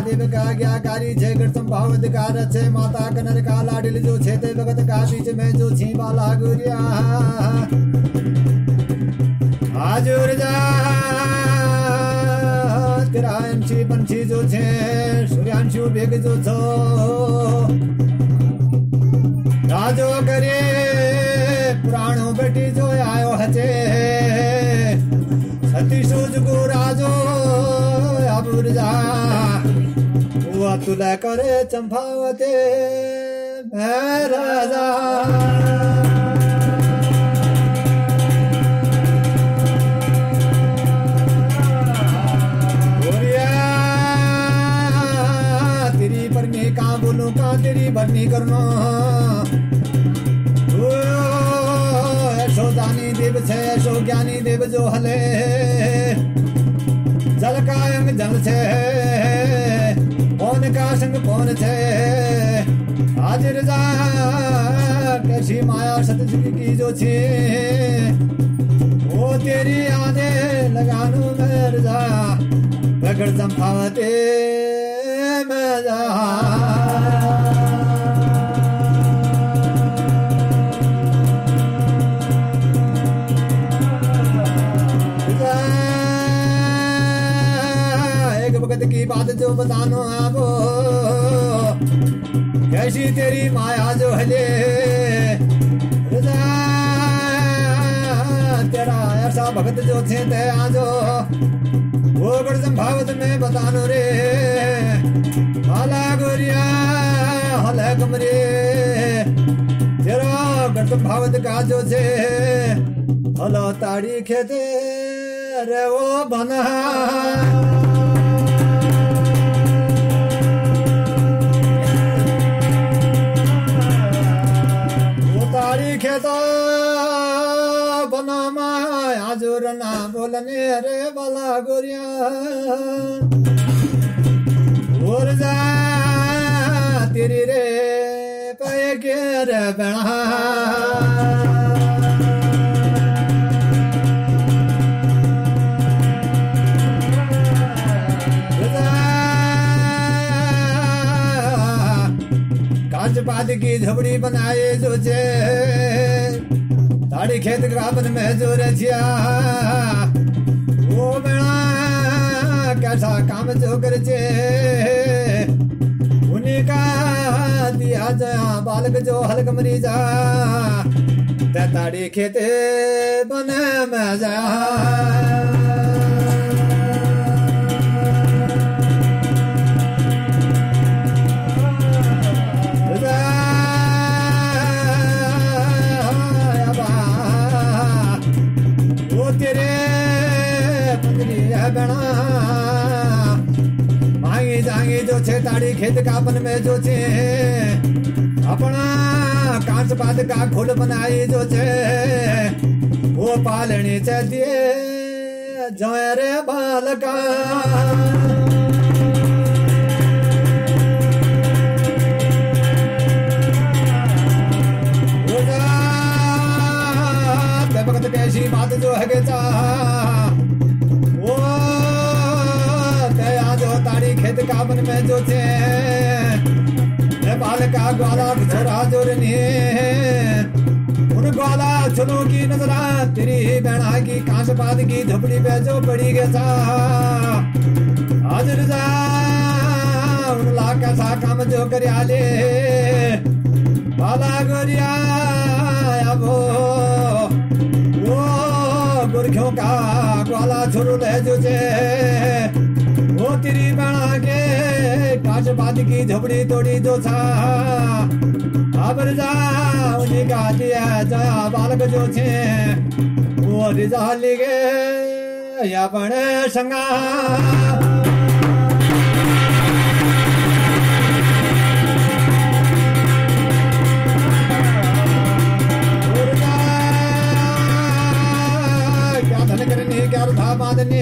महादेव का आज्ञाकारी जय गढ़ संभावत का रचे माता कनर का लाडिल जो छेते भगत का बीच में जो छी बाला गुरिया हाजुर जा तेरा अंशी पंछी जो छे सूर्यांशु बेग जो छो राजो करे पुराणो बेटी जो आयो हचे सतीशोज को राजो अबुर जा वो तुला करे चंपावते मैं राजा तेरी परनी का बोलूं का तेरी भरनी करनो ऐसो दानी देव छे ऐसो ज्ञानी देव जो हले जल का अंग जल छे पौन का संग पौन छे हाजिर जा कैसी माया सतजुग की जो छे वो तेरी आने लगानू मेर जा प्रगट संभावते मैं जा की बात जो बतानो आपो कैसी तेरी माया जो हले तेरा ऐसा भगत जो थे ते आजो वो गढ़ संभावत में बतानो रे हाला गोरिया हले कमरे तेरा गढ़ संभावत का जो छे हलो ताड़ी खेते रे वो बना खेता बना माया जोर ना बोलने रे बाला गोरिया और जा तेरी रे पे के रे बना कांच की झोपड़ी बनाए जो जे ताड़ी खेत ग्रामन में जो रचिया वो बेड़ा कैसा काम जो कर जे उन्हीं का दिया जा बालक जो हलक मरी जा ताड़ी खेते बने में जा मांगी जांगी जो छे ताड़ी खेत कापन में जो छे अपना कांच पात का खोल बनाई जो छे वो पालनी चाहिए जो रे बालका भगत कैसी बात जो है के ताड़ी खेत काबन में जो थे नेपाल का ग्वाला छोरा जोरनी उन ग्वाला चुनो की नजरा तेरी बहना की कांच पात की झोपड़ी पे जो पड़ी गया था हाजिर जा उन लाख का काम जो कर आले बाला गोरिया अब वो गुरखियों का ग्वाला छोरू ले जो थे वो तेरी बना के कांच पात की झोपड़ी तोड़ी जो था आबर जा उन्हीं का दिया जा बालक जो थे वो रिजा लिगे या बड़े संगा क्या धन करनी क्या रुधा बांधनी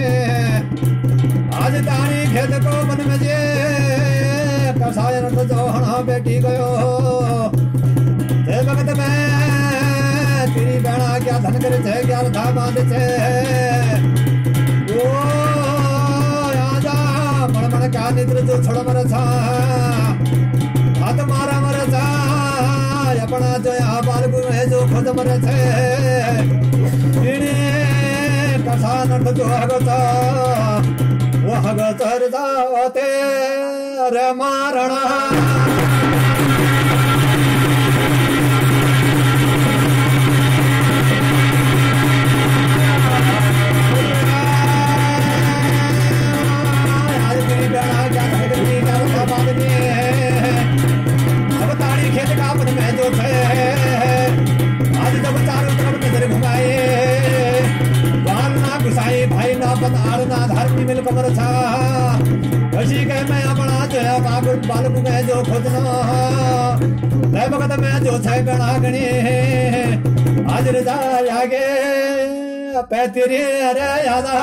आज तारी खेत को बन में जे कसायन तो जोहना बेटी गयो ते वक्त में तेरी बेड़ा क्या धन करे थे क्या था बांध थे ओ आजा मन मन का निद्र जो छोड़ मर छा हाथ मारा मर छा अपना जो यहाँ बालगु है जो खुद मर छे इन्हें कसान जो हगता वो हगतर जाते रे मारणा अब ताड़ी खेत का अपन में जो थे आज जब चारों तरफ नजर घुमाए बाल ना घुसाई भाई ना पतार ना धर्म मिल कमर था वशी के मैं अपना जो है बालक में जो खुद न भगत में जो थे बेड़ा गणी आज रजा आगे पैतरी अरे यादा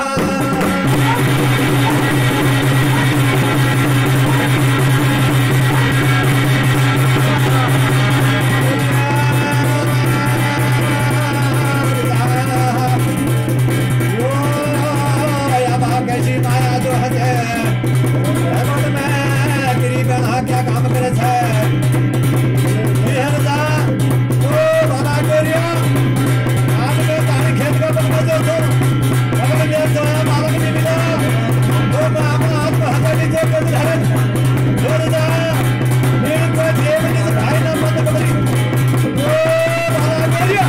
कैसी माया जो है तेरी बना क्या काम करे छे बना गोरिया आज में तारी खेत का बंदा जो तो अगर मैं जो है मालक नहीं मिला तो मैं अपना हाथ में हटा लीजिए कर धरन जोर जा मेरे को जेब में भाई ना बंद करी बना गोरिया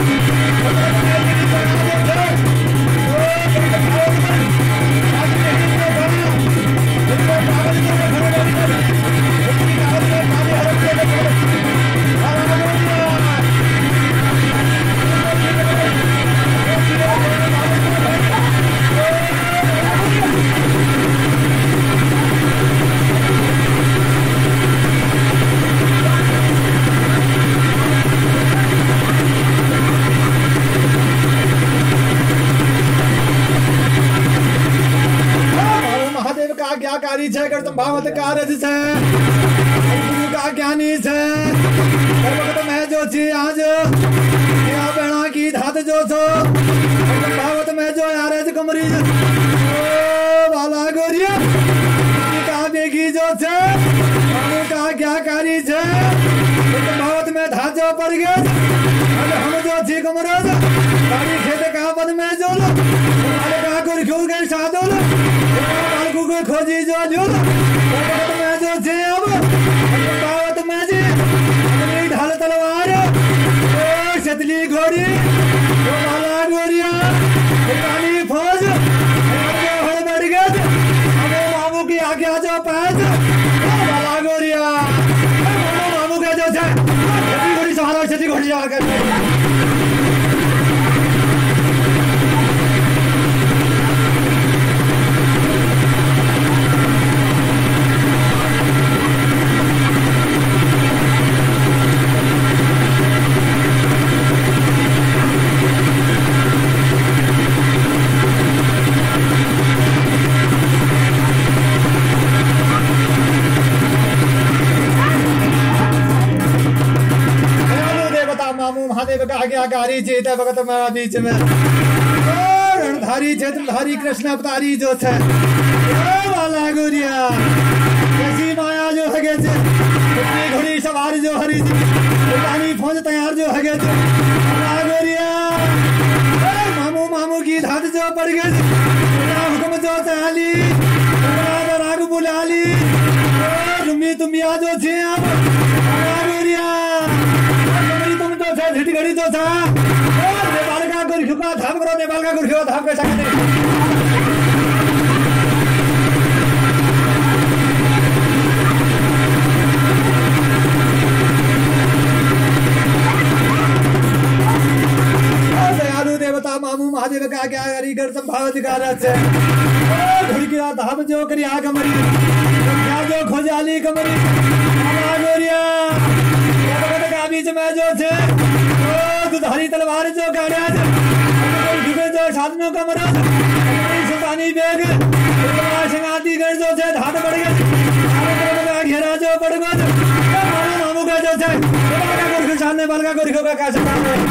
आज्ञाकारी छे कर तुम भावत कारज छे गुरु का ज्ञानी छे कर वक्त मैं जो छी आज या बेणा की धात जो छो तुम भावत में जो यारेज कमरी ओ वाला गोरिया का बेगी जो छे गुरु का आज्ञाकारी छे तुम भावत में धात जो पड़ गए अब हम जो छी कमरोज गाड़ी खेत का बन में जो लो तुम्हारे का गुरु क्यों गए साधो लो को खोजी जो जो बावत में जो छे अब बावत में जी अपनी ढाल तलवार ओ शतली घोड़ी ओ वाला गोरिया पानी फौज जो हड़ बढ़ गए अब मामू की आज्ञा जो पैज ओ वाला गोरिया मामू का जो छे छतली घोड़ी सहारा छतली घोड़ी जा कर महादेव का आज्ञाकारी चेत भगत में बीच में रणधारी क्षेत्रधारी कृष्ण अवतारी जो थे वाला गोरिया कैसी माया जो है घोड़ी सवार जो हरी जी पानी फौज तैयार जो है गोरिया मामू मामू की धात जो पड़ गए हुक्म जो चाली राग बुलाली तुम्हें जो छे गोरिया घड़ी घड़ी तो था नेपाल का गुरखियो का धाम करो नेपाल का गुरखियो धाम कैसा करते दयालु देवता मामू महादेव का क्या करी कर संभाव अधिकार से घड़ी की धाम जो करी आ कमरी क्या जो खोजाली कमरी गोरिया बीच में जो थे दुधारी तलवार जो गाड़िया जो साधनों का मरा सुल्तानी बेग सिंगाती गढ़ जो थे धात बढ़ गए घेरा जो पड़ गया मामू का जो थे सामने बल का गोरखों का कैसे काम है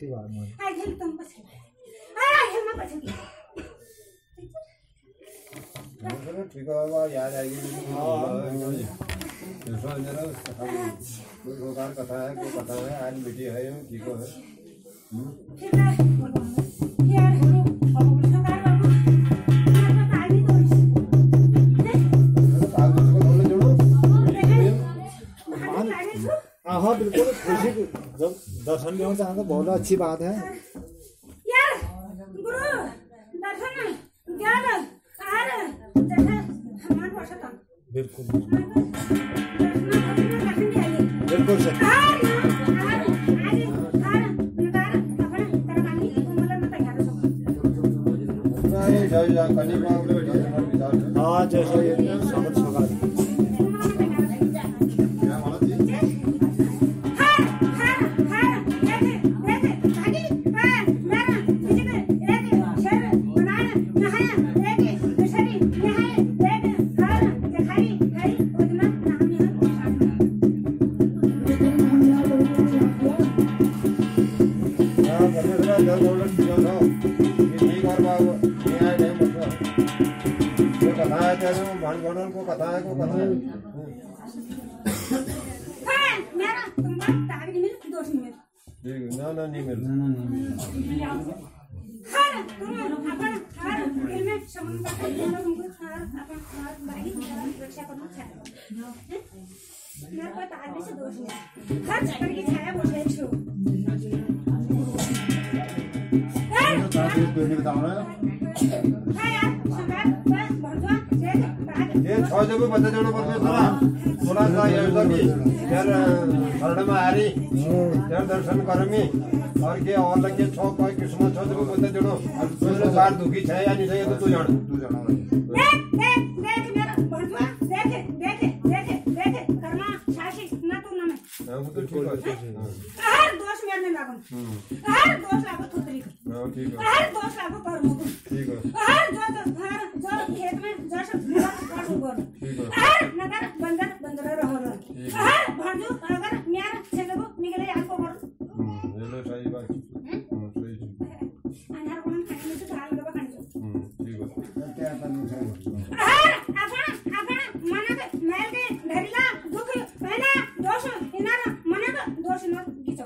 छोटी बात में आई खेल तुम बस आ खेल मैं बच गई चलो ठीक है बाबा याद आएगी। हां दूसरा जरा कोई रोगार कथा है कोई कथा है आज बेटी है ठीक है फिर यार अब सरकार बाबू मैं बता नहीं तो कागज को बोले जोड़ो। हाँ बिल्कुल खुशी जब दर्शन भी हो चाहे तो बहुत अच्छी बात है यार गुरु दर्शन ज्ञान आर जैसे हमारे भाषा का बिल्कुल बिल्कुल सर हाँ जैसे स्वागत स्वागत को कथा है मेरा तुम्हारा तारीख मिल दोष मिल ना नहीं मिल हर तुम अपन हर दिल में समान का तुमको हर अपन हर बाकी रक्षा करना चाहिए मेरे को तारीख से दोष नहीं खर्च करके छाया बोले छो ये 6 जगह बता जाना पड़ता थोड़ा सा ये यार शरण में आ रही यार दर्शन करमी और के और लगे 6 कोई किस्मत 6 जगह बता जानो दूसरे बार दुखी है या नहीं है तो तू जान देख मेरा भड़वा देख करना शासी ना तू ना मैं वो तो ठीक है हर दोष मेरे में लागो हर दोष लागो थोतरी हां ठीक है हर दोष लागो कर्म को ठीक है हर जो खेत में जैसे ठीक है हर नगर बंदर रहो हर भांजो अगर मेरा छेगो निकले आपको बोल ये लो सही बात सही अनार कोन खाने से धाल डबा खाने ठीक है क्या करना चाहिए हर अपन मन के मेल के धरिला दुख पहला दोष इनार मन के दोष न गिचो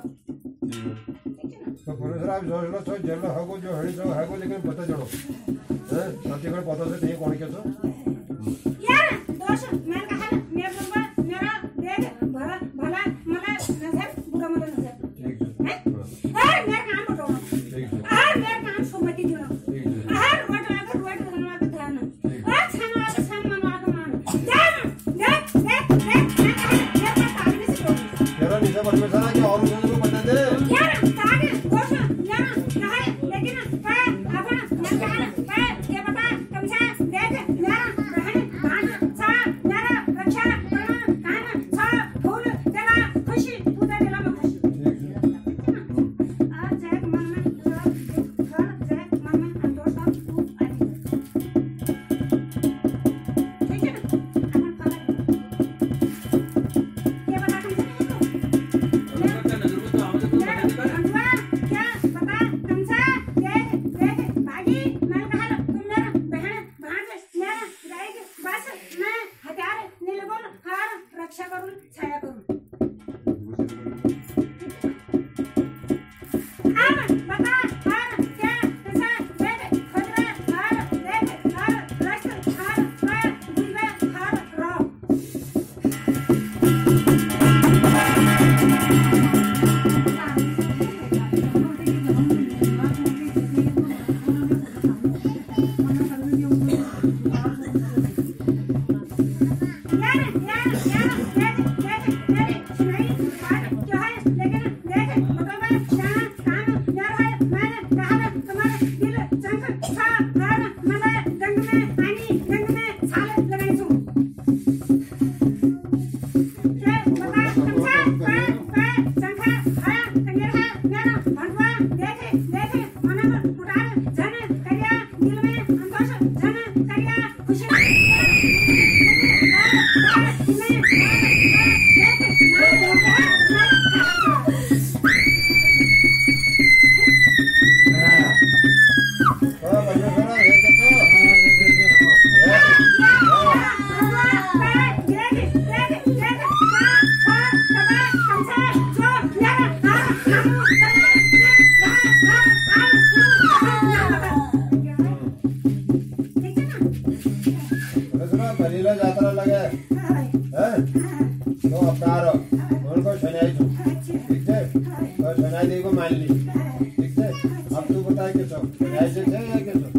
तो पुलिस राव जोड़लो तो जेल हगो जो हड़ी जो हगो लेकिन पता जड़ो हैं साथी को पता से नहीं कौन के सो यार दोष मैं कहा मेरे नंबर मेरा देख भला मला नजर बुरा मत नजर ठीक है मेरा काम बताओ ठीक है मेरा काम सुमति दिनो ठीक है रोट लगा ध्यान छन मान देख मेरा तारीख से बोल तेरा निशा परमेश्वर है कि और उसे को बता दे यार तारीख दोष यार कहे लेकिन अपन मैं कहा ये बता कमसा देख मेरा रहन भान सा मेरा रक्षा करना काम सा फूल तेरा खुशी पूरा दिला में खुशी आ जय मन में हर जय मन में संतोष और तू आई ठीक है अपन फला ये बता कमसा क्या पता कमसा देख भागी मैं कहा तुम मेरा बहन भांज मेरा जाएगी बस मैं हथियार नीलगुण हार रक्षा करूं छाया करूं अब बता हार क्या कैसा देख खतरा हार देख हार रक्त हार मैं बुलबे हार रो कलीला यात्रा लगे हैं तो अवतार उनको शनाई तू ठीक है तो शनाई दे को मान ली ठीक है अब तू बता के सब शनाई से थे या के सब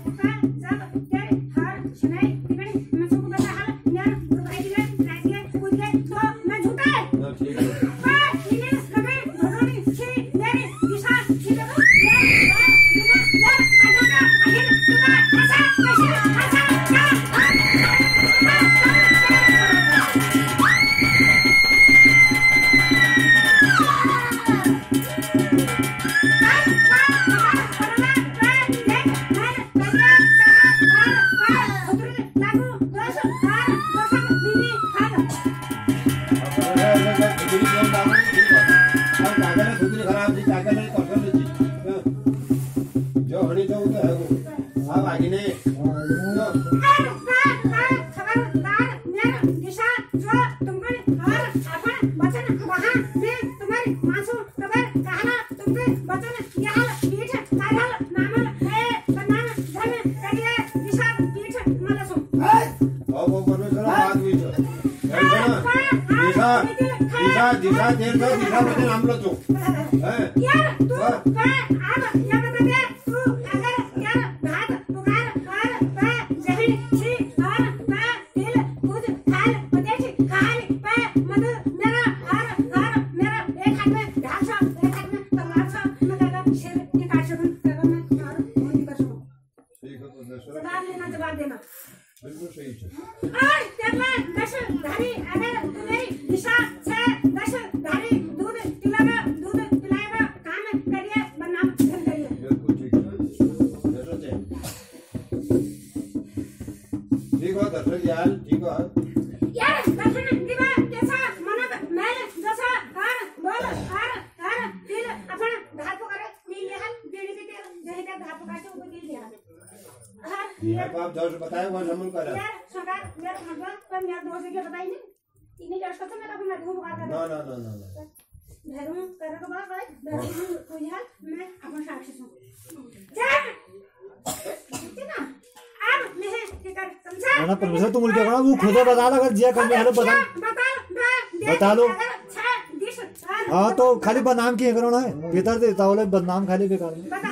जो हनी तो है वो आप आगे नहीं दिशा देर तो दिशा बजे नाम लो तू यार तू अब या बता दे तू अगर यार भात पुकार और पा जहन छी और पा तिल दूध खाल पतेची खाल पा मधु मेरा और मेरा एक हाथ में ढासा एक हाथ में तमाचा मैं लगा शेर ये काट सकूं तब मैं और नहीं कर सकूं ठीक है तो जवाब लेना जवाब देना बिल्कुल सही है और जब मैं दश धारी अगर तू मेरी दिशा से दश धारी दूध पिलावा दूध पिलाएगा काम करिए बनाम धन करिए बिल्कुल ठीक है जरूर है ठीक है दर्शक यार ठीक है यार दर्शन दिवा कैसा मनक मैल जैसा और बोल और दिल अपन धातु करे नीले हल देड़ी के तेल जही का धातु काटे ऊपर दिल दिया ये बाप दर्श बताए वो समझ कर यार सरकार मेरा भगवान पर मेरा दोस्त के बताई नहीं इन्हें जस्ट करते मैं तो मैं धूप कर ना धर्म करे तो बात है धर्म को यार मैं अपन साक्षी हूं जा ना अब मैं के कर समझा ना प्रोफेसर तुम क्या करा वो खुद बता अगर जिया करने हालो बता लो हां तो खाली बदनाम की करना है भीतर देता बोले बदनाम खाली बेकार में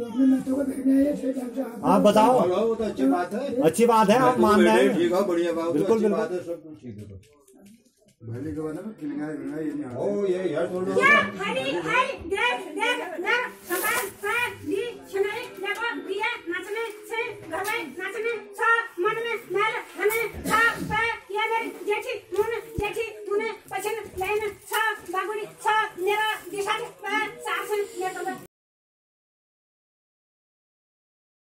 आप बताओ वो तो अच्छी बात है आप मान रहे हैं ठीक है बढ़िया बात बिल्कुल अच्छी बात है सब कुछ ठीक है भले के बना किलंगा ये नहीं ओ ये यार थोड़ा या हरी हरी देख नर समान सा दी छनाई देखो दिया नाचने से घर में नाचने सा मन